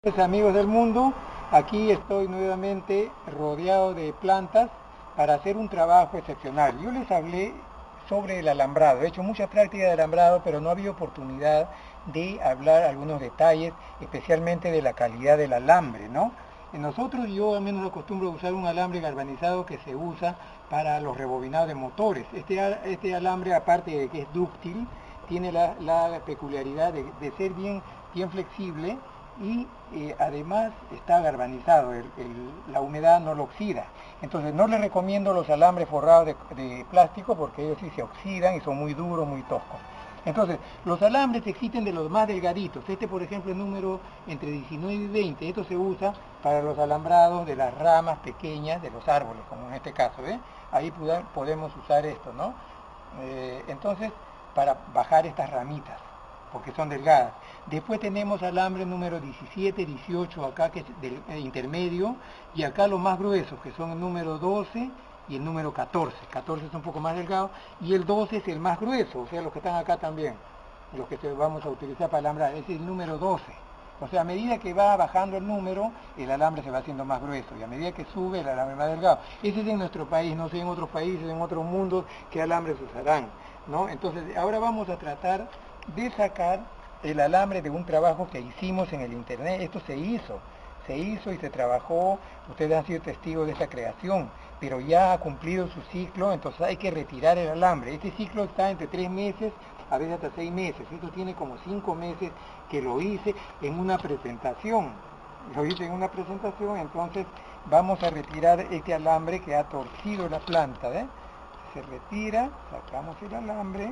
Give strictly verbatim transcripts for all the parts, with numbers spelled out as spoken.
Pues, amigos del mundo, aquí estoy nuevamente rodeado de plantas para hacer un trabajo excepcional. Yo les hablé sobre el alambrado, he hecho mucha práctica de alambrado, pero no había oportunidad de hablar algunos detalles, especialmente de la calidad del alambre, ¿no? En nosotros yo al menos acostumbro a usar un alambre galvanizado que se usa para los rebobinados de motores. Este, este alambre, aparte de que es dúctil, tiene la, la peculiaridad de, de ser bien, bien flexible y eh, además está galvanizado, el, el, la humedad no lo oxida. Entonces no les recomiendo los alambres forrados de, de plástico porque ellos sí se oxidan y son muy duros, muy toscos. Entonces, los alambres existen de los más delgaditos. Este, por ejemplo, es número entre diecinueve y veinte. Esto se usa para los alambrados de las ramas pequeñas de los árboles, como en este caso, ¿eh? Ahí podemos usar esto, ¿no? Eh, entonces, para bajar estas ramitas, porque son delgadas. Después tenemos alambre número diecisiete, dieciocho, acá que es del eh, intermedio, y acá los más gruesos, que son el número doce y el número catorce. catorce es un poco más delgado, y el doce es el más grueso, o sea, los que están acá también, los que vamos a utilizar para alambrar, es el número doce. O sea, a medida que va bajando el número, el alambre se va haciendo más grueso, y a medida que sube, el alambre más delgado. Ese es en nuestro país, no sé en otros países, en otros mundos, qué alambres usarán, ¿no? Entonces, ahora vamos a tratar de sacar el alambre de un trabajo que hicimos en el internet. Esto se hizo, se hizo y se trabajó, ustedes han sido testigos de esta creación, pero ya ha cumplido su ciclo, entonces hay que retirar el alambre. Este ciclo está entre tres meses, a veces hasta seis meses, esto tiene como cinco meses que lo hice en una presentación, lo hice en una presentación, entonces vamos a retirar este alambre que ha torcido la planta, ¿eh? Se retira, sacamos el alambre,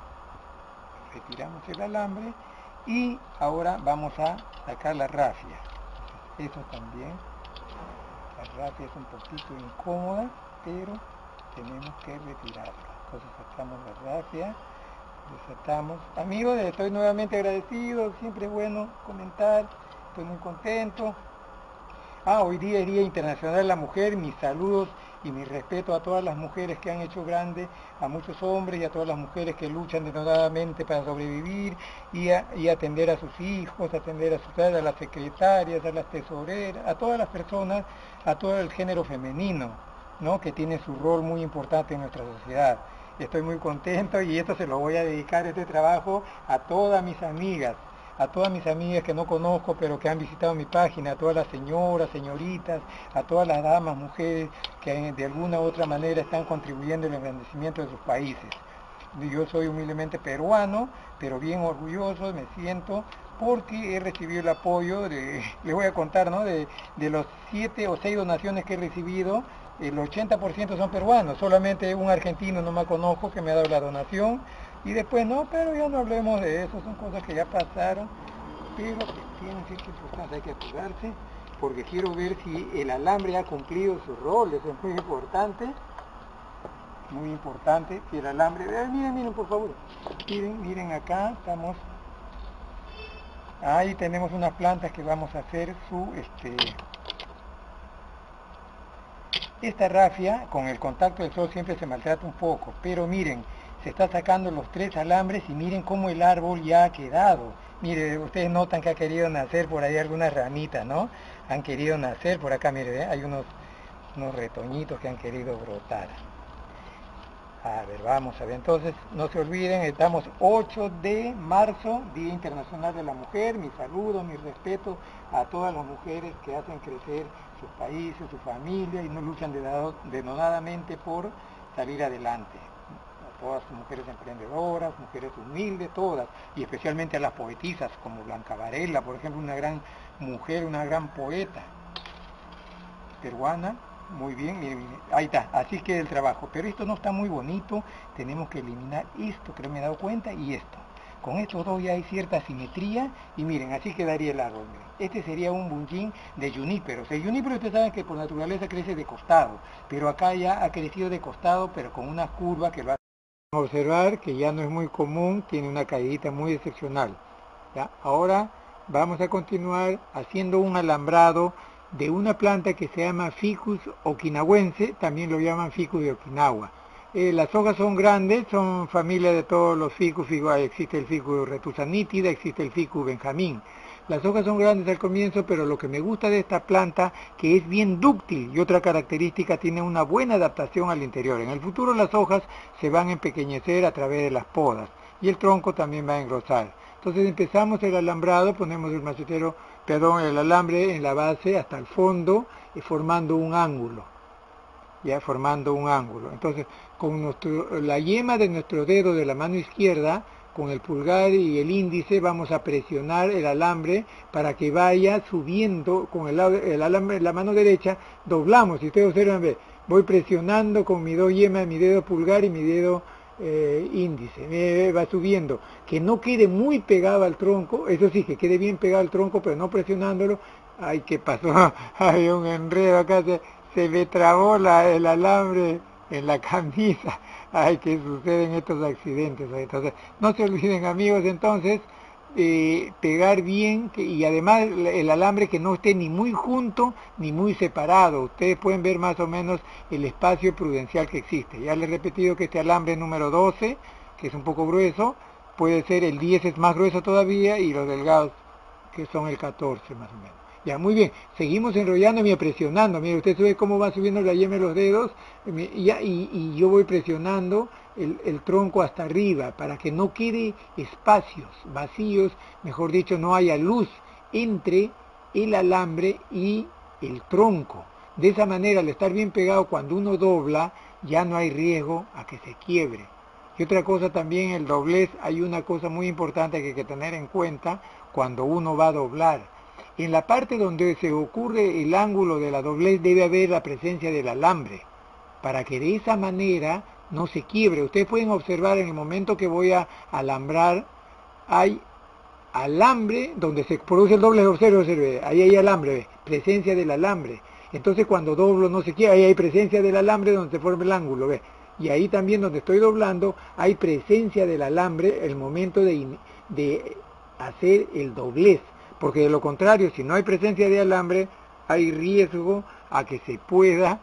retiramos el alambre y ahora vamos a sacar la rafia. Eso también, la rafia es un poquito incómoda, pero tenemos que retirarla. Entonces sacamos la rafia, desatamos. Amigos, estoy nuevamente agradecido, siempre es bueno comentar, estoy muy contento. Ah, hoy día es Día Internacional de la Mujer, mis saludos y mi respeto a todas las mujeres que han hecho grande, a muchos hombres y a todas las mujeres que luchan denodadamente para sobrevivir y, a, y atender a sus hijos, atender a sus a las secretarias, a las tesoreras, a todas las personas, a todo el género femenino, ¿no? Que tiene su rol muy importante en nuestra sociedad. Estoy muy contento y esto se lo voy a dedicar, este trabajo, a todas mis amigas, a todas mis amigas que no conozco, pero que han visitado mi página, a todas las señoras, señoritas, a todas las damas, mujeres, que de alguna u otra manera están contribuyendo al engrandecimiento de sus países. Yo soy humildemente peruano, pero bien orgulloso me siento, porque he recibido el apoyo, de, les voy a contar, ¿no? de, de los siete o seis donaciones que he recibido, el ochenta por ciento son peruanos, solamente un argentino no me conozco que me ha dado la donación, y después no, pero ya no hablemos de eso, son cosas que ya pasaron, pero que tienen cierta importancia, hay que apurarse, porque quiero ver si el alambre ha cumplido su rol, eso es muy importante, muy importante, si el alambre, eh, miren, miren por favor, miren, miren acá, estamos, ahí tenemos unas plantas que vamos a hacer su, este, esta rafia, con el contacto del sol siempre se maltrata un poco, pero miren, se está sacando los tres alambres y miren cómo el árbol ya ha quedado. Miren, ustedes notan que ha querido nacer por ahí algunas ramitas, ¿no? Han querido nacer por acá, miren, ¿eh? Hay unos, unos retoñitos que han querido brotar. A ver, vamos a ver, entonces no se olviden, estamos ocho de marzo, Día Internacional de la Mujer, mi saludo, mi respeto a todas las mujeres que hacen crecer sus países, su familia y no luchan denodadamente por salir adelante. A todas las mujeres emprendedoras, mujeres humildes, todas, y especialmente a las poetisas como Blanca Varela, por ejemplo, una gran mujer, una gran poeta peruana. Muy bien, miren, miren, ahí está, así queda el trabajo, pero esto no está muy bonito, tenemos que eliminar esto, que no me he dado cuenta, y esto. Con estos dos ya hay cierta simetría, y miren, así quedaría el árbol. Miren. Este sería un bunjín de juníperos. El junípero ustedes saben que por naturaleza crece de costado, pero acá ya ha crecido de costado, pero con una curva que lo hace. Vamos a observar que ya no es muy común, tiene una caída muy excepcional. ¿Ya? Ahora vamos a continuar haciendo un alambrado de una planta que se llama Ficus okinawense, también lo llaman Ficus de Okinawa. Eh, las hojas son grandes, son familia de todos los ficus, igual existe el Ficus retusa nítida, existe el Ficus benjamín, Las hojas son grandes al comienzo, pero lo que me gusta de esta planta, que es bien dúctil y otra característica, tiene una buena adaptación al interior. En el futuro las hojas se van a empequeñecer a través de las podas y el tronco también va a engrosar. Entonces empezamos el alambrado, ponemos el macetero, perdón, el alambre en la base hasta el fondo, y formando un ángulo, ya formando un ángulo. Entonces, con nuestro, la yema de nuestro dedo de la mano izquierda, con el pulgar y el índice, vamos a presionar el alambre para que vaya subiendo. Con el, el alambre, la mano derecha, doblamos. Si ustedes observan, ve, voy presionando con mis dos yemas, mi dedo pulgar y mi dedo eh, índice. Me va subiendo. Que no quede muy pegado al tronco, eso sí, que quede bien pegado al tronco, pero no presionándolo. Ay, ¿qué pasó? Hay un enredo acá, se, se me trabó la, el alambre en la camisa. Ay, que suceden estos accidentes. Entonces, no se olviden, amigos, entonces, eh, pegar bien, que, y además el alambre que no esté ni muy junto ni muy separado. Ustedes pueden ver más o menos el espacio prudencial que existe. Ya les he repetido que este alambre número doce, que es un poco grueso, puede ser el diez, es más grueso todavía, y los delgados, que son el catorce más o menos. Ya, muy bien, seguimos enrollando y presionando. Mire, usted ve cómo va subiendo la yema de los dedos, y, y, y yo voy presionando el, el tronco hasta arriba, para que no quede espacios vacíos, mejor dicho, no haya luz entre el alambre y el tronco. De esa manera, al estar bien pegado, cuando uno dobla, ya no hay riesgo a que se quiebre. Y otra cosa también, el doblez, hay una cosa muy importante que hay que tener en cuenta cuando uno va a doblar. En la parte donde se ocurre el ángulo de la doblez debe haber la presencia del alambre, para que de esa manera no se quiebre. Ustedes pueden observar en el momento que voy a alambrar, hay alambre donde se produce el doblez, observe, observe, ahí hay alambre, ¿ve? Presencia del alambre. Entonces cuando doblo no se quiebra, ahí hay presencia del alambre donde se forma el ángulo, ¿ve? Y ahí también donde estoy doblando hay presencia del alambre el momento de, de hacer el doblez. Porque de lo contrario, si no hay presencia de alambre, hay riesgo a que se pueda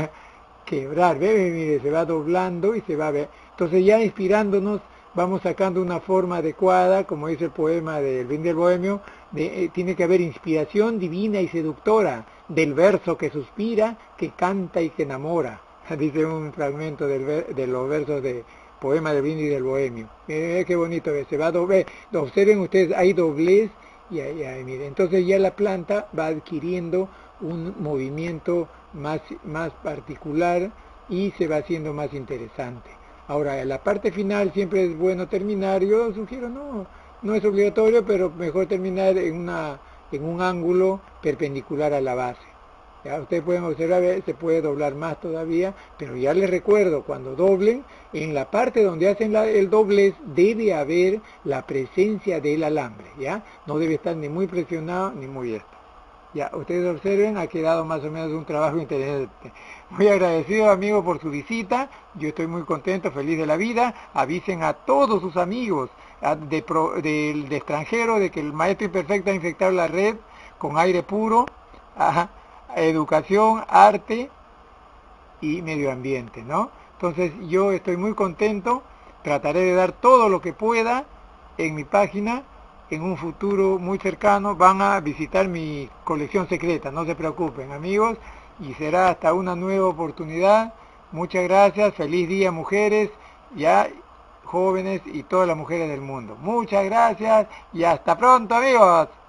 quebrar. ¿Ve? Mire, se va doblando y se va a ver. Entonces ya inspirándonos, vamos sacando una forma adecuada, como dice el poema del Brindis del Bohemio, de, eh, tiene que haber inspiración divina y seductora del verso que suspira, que canta y que enamora. Dice un fragmento del, de los versos de poema del Brindis del Bohemio. Eh, qué bonito, ¿ve? Se va a doblar. Observen ustedes, hay doblez. Y ahí, ahí, mire. Entonces ya la planta va adquiriendo un movimiento más, más particular y se va haciendo más interesante. Ahora, en la parte final siempre es bueno terminar, yo sugiero, no, no es obligatorio, pero mejor terminar en, una, en un ángulo perpendicular a la base. Ya ustedes pueden observar, se puede doblar más todavía, pero ya les recuerdo, cuando doblen, en la parte donde hacen la, el doblez debe haber la presencia del alambre, ¿ya? No debe estar ni muy presionado ni muy esto. Ya, ustedes observen, ha quedado más o menos un trabajo interesante. Muy agradecido, amigo, por su visita. Yo estoy muy contento, feliz de la vida. Avisen a todos sus amigos de, pro, de, de extranjero de que el Maestro Imperfecto ha infectado la red con aire puro, ajá, educación, arte y medio ambiente, ¿no? Entonces yo estoy muy contento, trataré de dar todo lo que pueda en mi página. En un futuro muy cercano van a visitar mi colección secreta, no se preocupen, amigos, y será hasta una nueva oportunidad. Muchas gracias, feliz día, mujeres, ya jóvenes y todas las mujeres del mundo. Muchas gracias y hasta pronto, amigos.